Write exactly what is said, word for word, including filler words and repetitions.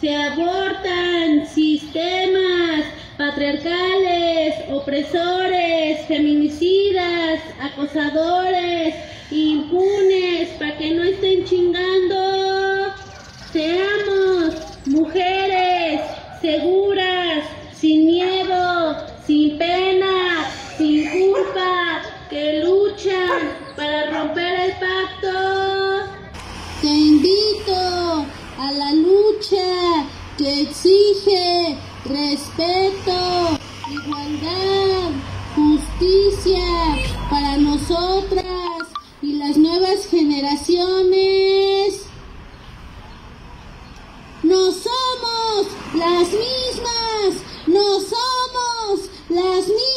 Se abortan sistemas patriarcales, opresores, feminicidas, acosadores, impunes, para que no estén chingando. Seamos mujeres seguras, sin miedo, sin pena, sin culpa, que luchan para romper el pacto. Te invito a la lucha que exige respeto, igualdad, justicia para nosotras y las nuevas generaciones. No somos las mismas, no somos las mismas.